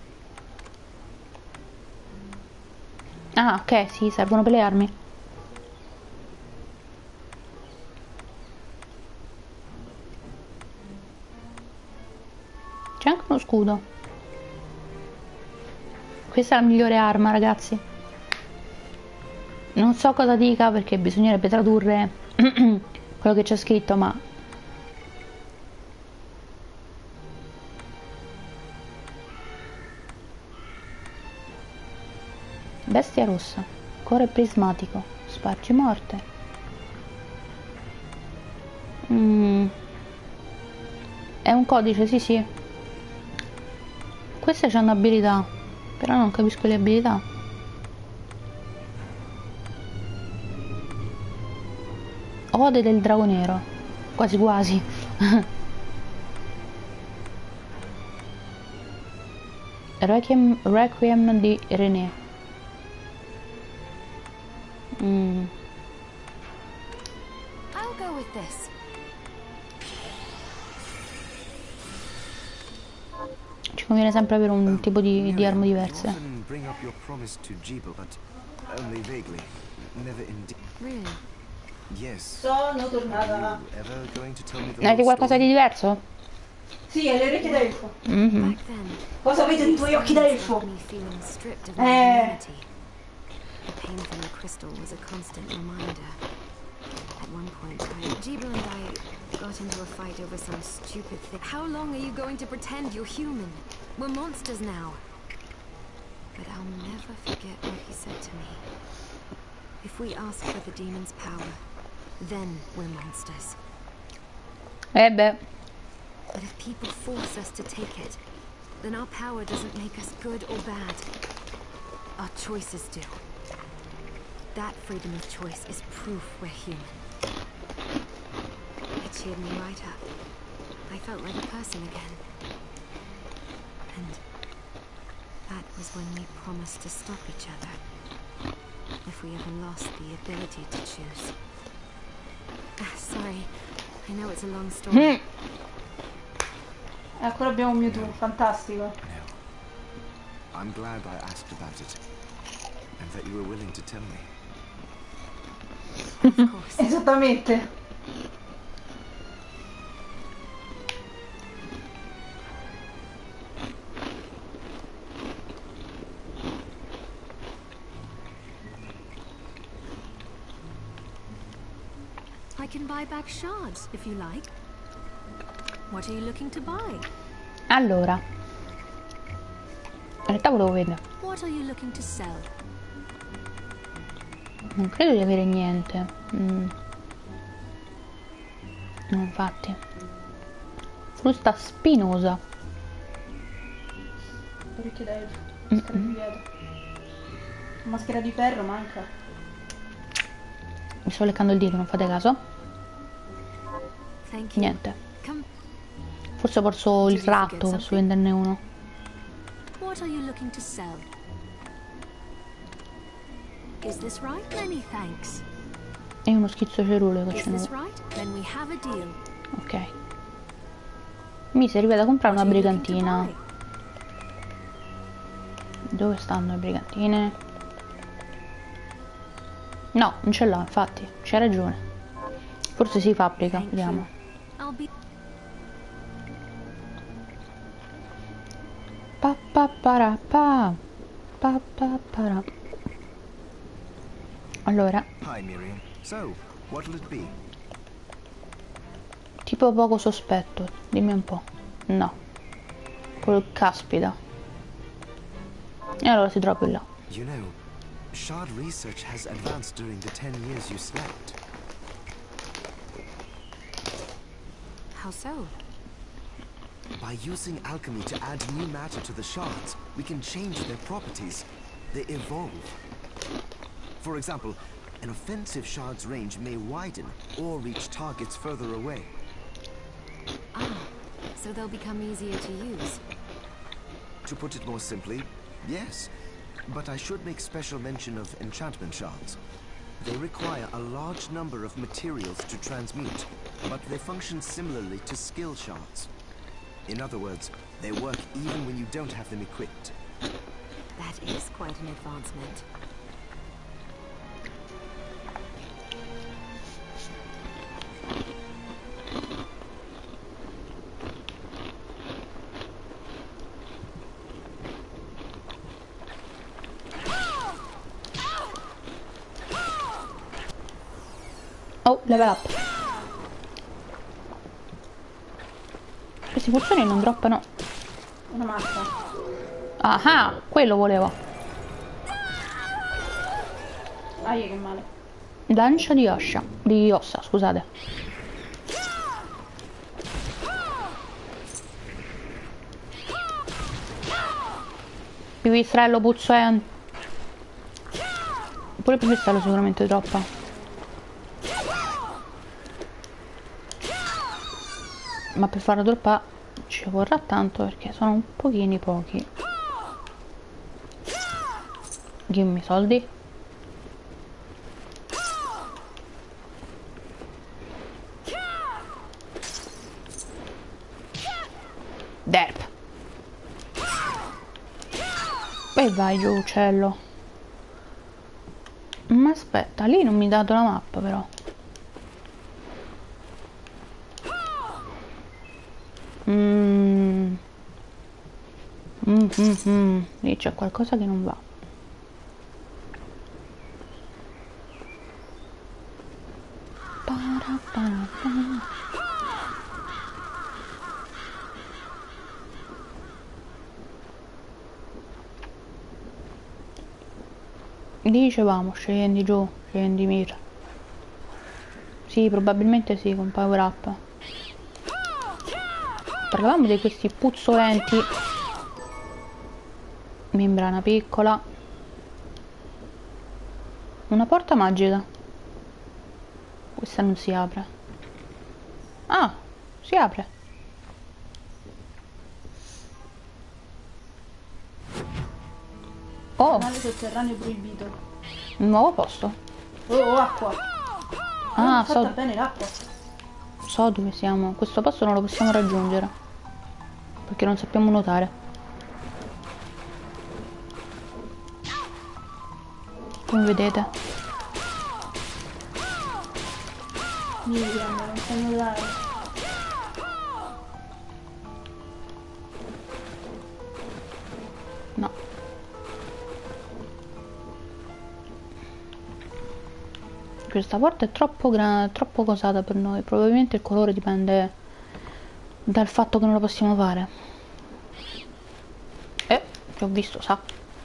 Ah, ok, sì, servono per le armi. C'è anche uno scudo. Questa è la migliore arma, ragazzi. Non so cosa dica perché bisognerebbe tradurre quello che c'è scritto, ma bestia rossa, cuore prismatico, spargi morte. Mm. È un codice, sì sì. Queste c'hanno abilità, però non capisco le abilità. Ode del drago nero, quasi quasi. Requiem, Requiem di René. Mm. I'll go with this. Ci conviene sempre avere un tipo di, di armi You diverse. often bring up your promise to Jeeble, but only vaguely. Never in de- Really? Yes. Sono tornata. Are you ever going to tell me the Ne avete whole qualcosa di story? diverso? Sì, è le orecchie d'elfo. Mhm. Back then, Cosa vedo nei tuoi occhi d'elfo? me feeling stripped of my Eh. humanity. The pain from the crystal was a constant reminder. At one point, I, Jeeble and I got into a fight over some stupid thing. How long are you going to pretend you're human? We're monsters now. But I'll never forget what he said to me. If we ask for the demon's power, then we're monsters. Eh beh, But if people force us to take it, then our power doesn't make us good or bad. Our choices do. That freedom of choice is proof we're human. It cheered me right up. I felt like a person again. And that was when we promised to stop each other. If we ever lost the ability to choose. Ah, sorry. I know it's a long story. Mm. E ancora abbiamo un Mewtwo, fantastico. No. I'm glad I asked about it. And that you were willing to tell me. Of course. Esattamente. I can buy back shards if you like. What are you looking to buy? allora. In realtà volevo vedere. What are you looking to sell? Non credo di avere niente. Mm. No, infatti. Frusta spinosa. Orecchie d'elfo. Maschera di pietra. Maschera di ferro manca. Mi sto leccando il dito, non fate caso. Thank you. Niente. Come. Forse posso il ratto, posso venderne uno. What are you looking to sell? Is this right? Many thanks. E uno schizzo ceruleo che Is ce this n'ho. right? Then we have a deal. Ok. Mi serve da comprare una What are you looking to brigantina. buy? Dove stanno le brigantine? No, non ce l'ha, infatti. C'hai ragione. Forse si fabbrica, Thank vediamo. I'll be. Pa pa para pa. Pa pa para. Allora, Hi, Miriam. So, what'll it be? tipo poco sospetto. Dimmi un po'. No. Quello caspita. E allora si trova più là. You know, shard research has advanced during the ten years you slept. How so? By using alchemy to add new matter to the shards, we can change their properties. They evolve. For example, an offensive shard's range may widen or reach targets further away. Ah, so they'll become easier to use. To put it more simply, yes. But I should make special mention of enchantment shards. They require a large number of materials to transmute, but they function similarly to skill shards. In other words, they work even when you don't have them equipped. That is quite an advancement. Oh, level up. Questi pulsoni non droppano. Una mazza. Ah, quello volevo. Aia, che male. Lancia di ossa. Di ossa, scusate. Pipistrello puzzente. Pure pipistrello sicuramente troppa. Ma per farla troppa ci vorrà tanto perché sono un pochini pochi. Dimmi soldi. Derp. E vai giù, uccello. Ma aspetta, lì non mi ha dato la mappa però. Mm. Mm, mm, mm. Lì c'è qualcosa che non va. Para, para, para. Dicevamo, scendi giù, scendi Mira. Sì, probabilmente sì, con power up. Parlavamo di questi puzzolenti. Membrana piccola. Una porta magica. Questa non si apre. Ah, si apre. Oh, Canale sotterraneo proibito. un nuovo posto. Oh, oh, acqua. Ah, Oh, fatta so, bene l'acqua. so dove siamo. Questo posto non lo possiamo raggiungere. Perché non sappiamo nuotare. Come vedete. Miriam, non sai nuotare. No. Questa porta è troppo grande, troppo cosata per noi. Probabilmente il colore dipende dal fatto che non lo possiamo fare. Eh, ci ho visto, sa.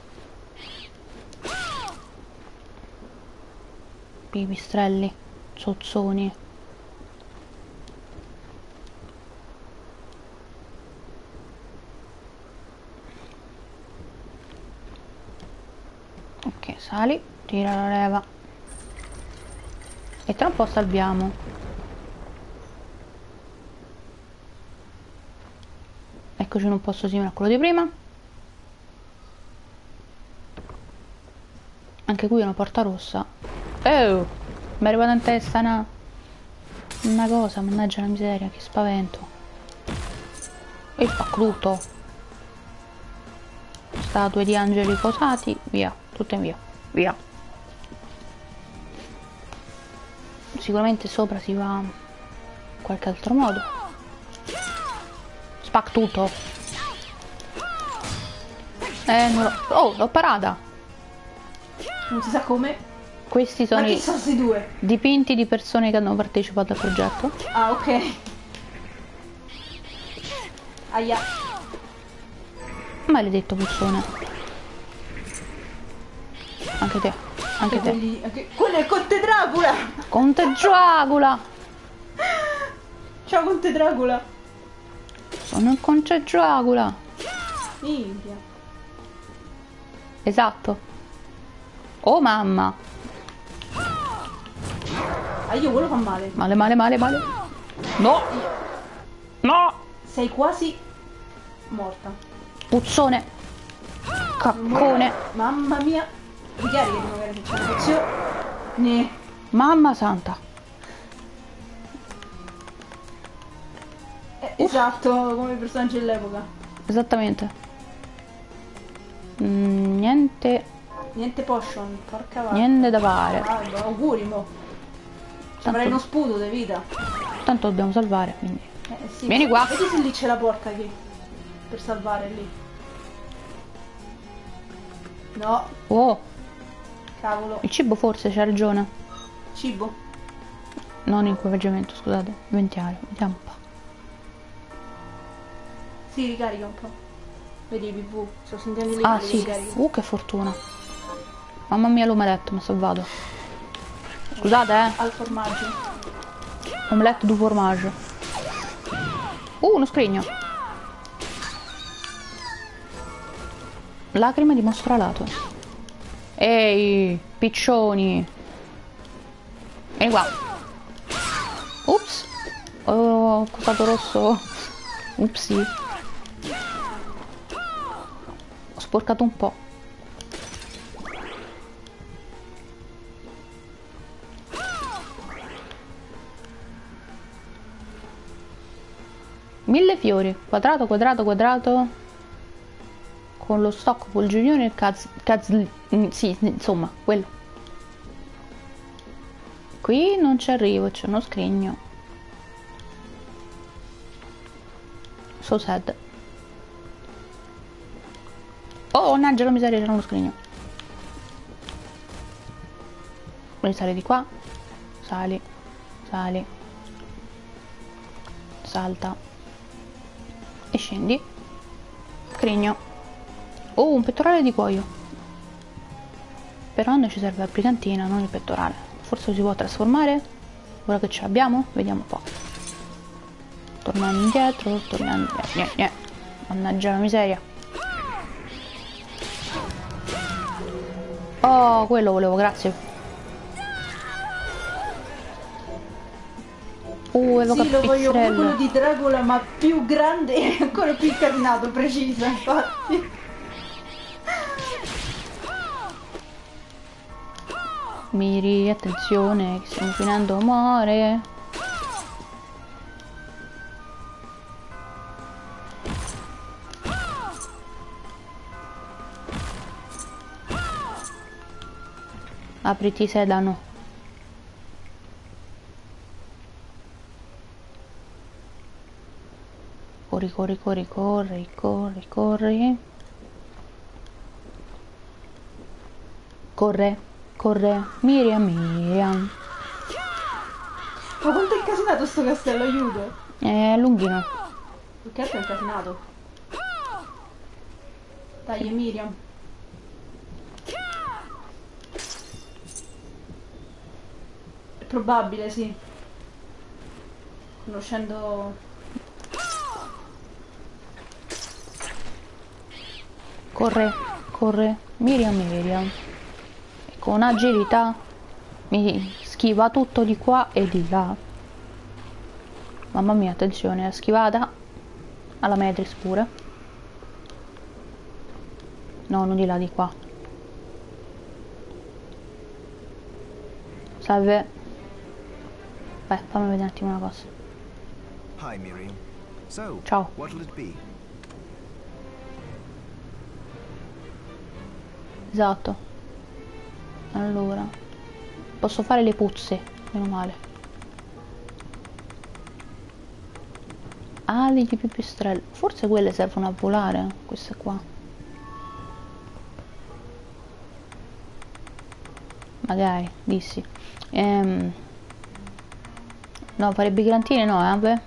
Pipistrelli, sozzoni. Ok, sali, tira la leva. E tra un po' salviamo. Eccoci in un posto simile a quello di prima. Anche qui una porta rossa. Oh, mi è arrivata in testa una... una cosa, mannaggia la miseria, che spavento. E spacco tutto. Statue di angeli posati, via, tutte via, via. Sicuramente sopra si va in qualche altro modo. Spac tutto. Eh, non l'ho... Oh, l'ho parata. Non si sa come. Questi sono Ma chi i sono questi due? dipinti di persone che hanno partecipato al progetto. Ah, ok. Aia. Maledetto puzzone. Anche te, anche te. Quelli- anche- Quello è Conte Dracula. Conte Dracula. Ciao Conte Dracula. Sono il Conte Dracula. Minchia. Esatto. Oh mamma. Ah, io quello fa male. Male, male, male, male. No. No. Sei quasi morta. Puzzone. Caccone. Mamma mia. Ricarica che magari se c'è una pozione. Mamma santa. Eh, esatto, come i personaggi dell'epoca. Esattamente. Mm, niente. Niente potion, porca vacca. Niente da fare. Ah, beh, auguri mo. Ci avrai uno sputo di vita. Tanto dobbiamo salvare, quindi. Eh, sì. Vieni qua. Vedi se lì c'è la porta che... per salvare lì. No, Oh, cavolo. il cibo forse, c'ha ragione. Cibo. Non equipaggiamento, scusate. Inventario, vediamo un po'. Si ricarica un po'. Vedi i pv, sto sentendo lì Ah che li sì, ricarica. uh che fortuna. Mamma mia l'omelette, mi ha salvato. Scusate eh. Al formaggio. Omelette du formaggio. Uh, uno scrigno. Lacrime di mostro alato. Ehi, piccioni. Vieni qua. Ups. Ho cosato rosso. Upsi. Ho sporcato un po'. Mille fiori. Quadrato, quadrato, quadrato. Con lo stock Polgiunione e Kaz... Kaz... Sì, insomma, quello. Qui non ci arrivo, c'è uno scrigno. So sad. Oh, mannaggia la miseria, c'era uno scrigno. Vuoi sali di qua? Sali. Sali. Salta. E scendi. Scrigno. Oh, un pettorale di cuoio. Però non ci serve la brigantina, non il pettorale. Forse si può trasformare? Ora che ce l'abbiamo? Vediamo un po'. Tornando indietro, tornando indietro. Niente, niente. Mannaggia la miseria. Oh, quello volevo, grazie. Uh, evoca Sì, lo voglio come pizzerello. quello di Dracula, ma più grande e ancora più incasinato, precisa, infatti. Miri, attenzione, che stiamo finendo a muore. Apriti sedano. Corri, corri, corri, corri, corri, corri. Corre, corre. Miriam, Miriam. Ma quanto è incasinato sto castello, aiuto! È lunghino. Più che altro è incasinato. Dai, Miriam. È probabile, sì. Conoscendo... Corre, corre. Miriam, Miriam. E con agilità mi schiva tutto di qua e di là. Mamma mia, attenzione, è schivata. Alla Medris pure. No, non di là, di qua. Salve. Beh, fammi vedere un attimo una cosa. Hi, Miriam. So, Ciao. what'll it be? Esatto. Allora. Posso fare le puzze, meno male. Ali di pipistrello. Forse quelle servono a volare, queste qua. Magari, dissi. Ehm... No, fare bigrantine no, eh, vabbè.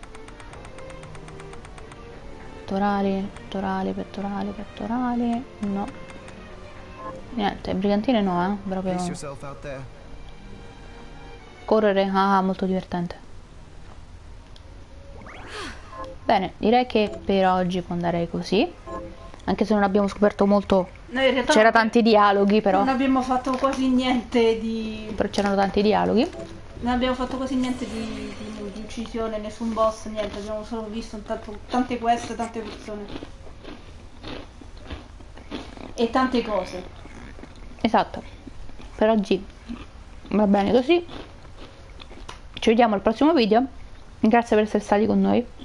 Pettorali, pettorali, pettorali, pettorali. No. Niente, brigantine no, eh. Proprio. Pace yourself out there. Correre, ah, molto divertente. Bene, direi che per oggi può andare così. Anche se non abbiamo scoperto molto. Noi in realtà C'era non- tanti dialoghi, però. Non abbiamo fatto quasi niente di... Però c'erano tanti dialoghi. Non abbiamo fatto quasi niente di, di, di uccisione, nessun boss, niente. Abbiamo solo visto tanto, tante quest, tante persone. E tante cose. Esatto. Per oggi va bene così. Ci vediamo al prossimo video. Grazie per essere stati con noi.